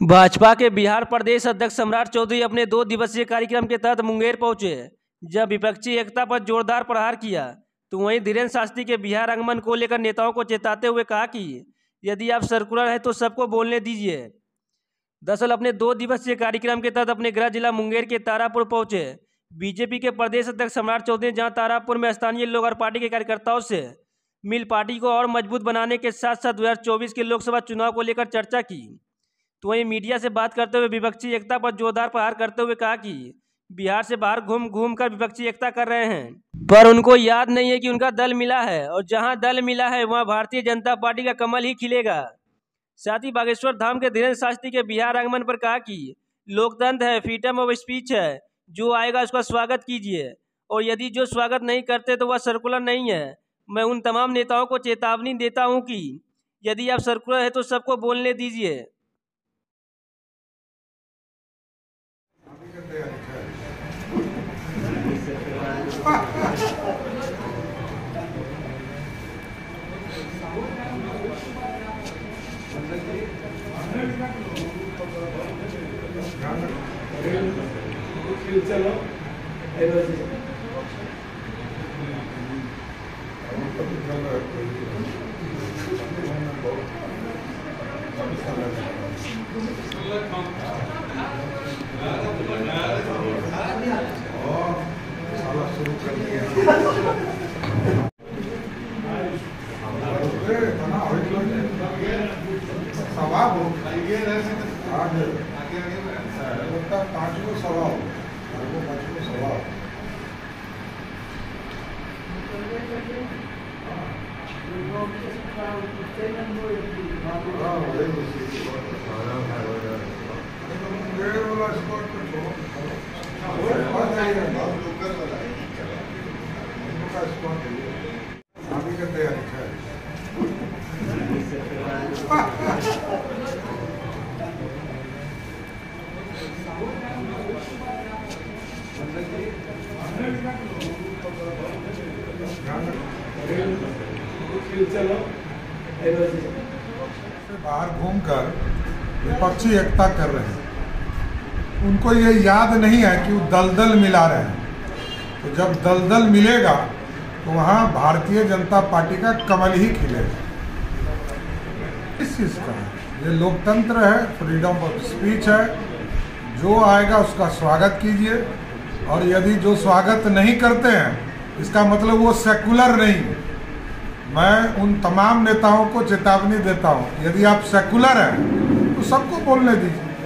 भाजपा के बिहार प्रदेश अध्यक्ष सम्राट चौधरी अपने 2 दिवसीय कार्यक्रम के तहत मुंगेर पहुंचे। जब विपक्षी एकता पर जोरदार प्रहार किया तो वहीं धीरेन्द्र शास्त्री के बिहार आगमन को लेकर नेताओं को चेताते हुए कहा कि यदि आप सर्कुलर है तो सबको बोलने दीजिए। दरअसल अपने 2 दिवसीय कार्यक्रम के तहत अपने गृह जिला मुंगेर के तारापुर पहुंचे बीजेपी के प्रदेश अध्यक्ष सम्राट चौधरी, जहां तारापुर में स्थानीय लोग और पार्टी के कार्यकर्ताओं से मिल पार्टी को और मजबूत बनाने के साथ साथ 2024 के लोकसभा चुनाव को लेकर चर्चा की। तो वहीं मीडिया से बात करते हुए विपक्षी एकता पर जोरदार प्रहार करते हुए कहा कि बिहार से बाहर घूम कर विपक्षी एकता कर रहे हैं, पर उनको याद नहीं है कि उनका दल मिला है और जहां दल मिला है वहां भारतीय जनता पार्टी का कमल ही खिलेगा। साथ ही बागेश्वर धाम के धीरेन्द्र शास्त्री के बिहार आगमन पर कहा कि लोकतंत्र है, फ्रीडम ऑफ स्पीच है, जो आएगा उसका स्वागत कीजिए और यदि जो स्वागत नहीं करते तो वह सर्कुलर नहीं है। मैं उन तमाम नेताओं को चेतावनी देता हूं कि यदि आप सर्कुलर है तो सबको बोलने दीजिए। चलो शुरू कर दिया सवाब शादी का तैयारी है। बाहर घूमकर विपक्षी एकता कर रहे हैं, उनको ये याद नहीं है कि वो दलदल मिला रहे हैं। तो जब दलदल मिलेगा तो वहाँ भारतीय जनता पार्टी का कमल ही खिलेगा। इस चीज़ का ये लोकतंत्र है, फ्रीडम ऑफ स्पीच है, जो आएगा उसका स्वागत कीजिए और यदि जो स्वागत नहीं करते हैं इसका मतलब वो सेकुलर नहीं है। मैं उन तमाम नेताओं को चेतावनी देता हूँ, यदि आप सेकुलर हैं तो सबको बोलने दीजिए।